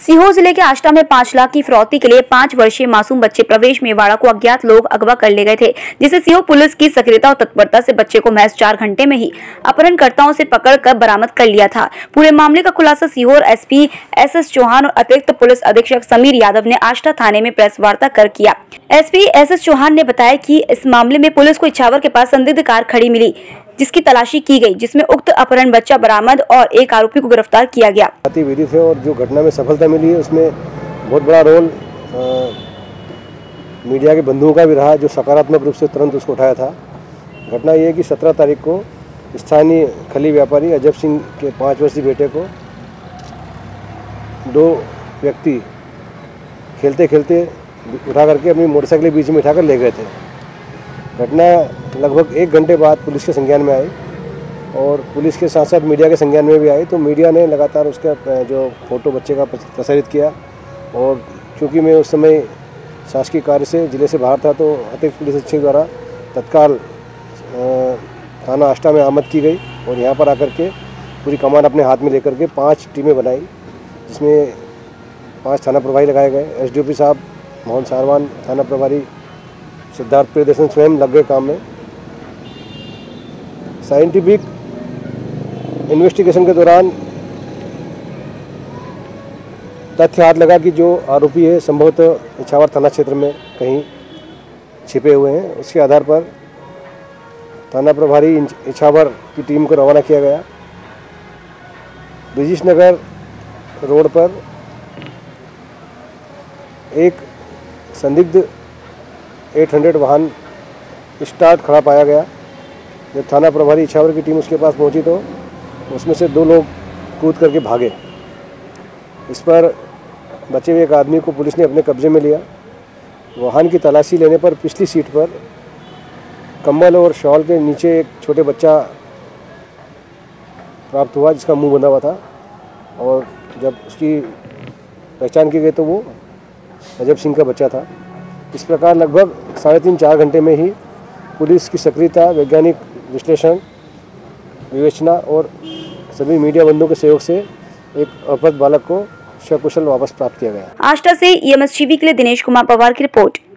सीहोर जिले के आष्टा में 5 लाख की फिरौती के लिए 5 वर्षीय मासूम बच्चे प्रवेश मेवाड़ा को अज्ञात लोग अगवा कर ले गए थे, जिसे सीहोर पुलिस की सक्रियता और तत्परता से बच्चे को महज 4 घंटे में ही अपहरणकर्ताओं से पकड़कर बरामद कर लिया था। पूरे मामले का खुलासा सीहोर एसपी एसएस चौहान और अतिरिक्त पुलिस अधीक्षक समीर यादव ने आष्टा थाने में प्रेस वार्ता कर किया। एसपी एसएस चौहान ने बताया कि इस मामले में पुलिस को इछावर के पास संदिग्ध कार खड़ी मिली, जिसकी तलाशी की गई, जिसमें उक्त अपहरण बच्चा बरामद और एक आरोपी को गिरफ्तार किया गया। विधि से और जो घटना में सफलता मिली है उसमें बहुत बड़ा रोल मीडिया के बंधुओं का भी रहा, जो सकारात्मक रूप से तुरंत उसको उठाया था। घटना ये है कि 17 तारीख को स्थानीय खली व्यापारी अजब सिंह के 5 वर्षीय बेटे को 2 व्यक्ति खेलते खेलते उठा करके अपनी मोटरसाइकिल के बीच में उठाकर ले गए थे। घटना लगभग 1 घंटे बाद पुलिस के संज्ञान में आई और पुलिस के साथ साथ मीडिया के संज्ञान में भी आई, तो मीडिया ने लगातार उसका जो फोटो बच्चे का प्रसारित किया। और चूँकि मैं उस समय शासकीय कार्य से जिले से बाहर था, तो अतिरिक्त पुलिस अधीक्षक द्वारा तत्काल थाना आष्टा में आमद की गई और यहाँ पर आकर के पूरी कमान अपने हाथ में लेकर के 5 टीमें बनाई, जिसमें 5 थाना प्रभारी लगाए गए। एसडीओपी साहब मोहन सारवान, थाना प्रभारी सिद्धार्थ प्रियदर्शन स्वयं लग गए काम में। साइंटिफिक इन्वेस्टिगेशन के दौरान तथ्य हाथ लगा कि जो आरोपी है संभवतः इछावर थाना क्षेत्र में कहीं छिपे हुए हैं। उसके आधार पर थाना प्रभारी इछावर की टीम को रवाना किया गया। ब्रिजेश नगर रोड पर एक संदिग्ध 800 वाहन स्टार्ट खड़ा पाया गया। जब थाना प्रभारी इछावर की टीम उसके पास पहुंची तो उसमें से 2 लोग कूद करके भागे। इस पर बचे हुए एक आदमी को पुलिस ने अपने कब्जे में लिया। वाहन की तलाशी लेने पर पिछली सीट पर कंबल और शॉल के नीचे एक छोटे बच्चा प्राप्त हुआ, जिसका मुंह बंधा हुआ था। और जब उसकी पहचान की गई तो वो अजब सिंह का बच्चा था। इस प्रकार लगभग 3.5-4 घंटे में ही पुलिस की सक्रियता, वैज्ञानिक विश्लेषण, विवेचना और सभी मीडिया बंधुओं के सहयोग से एक अपहृत बालक को सकुशल वापस प्राप्त किया गया। आष्टा से EMS टीवी के लिए दिनेश कुमार पवार की रिपोर्ट।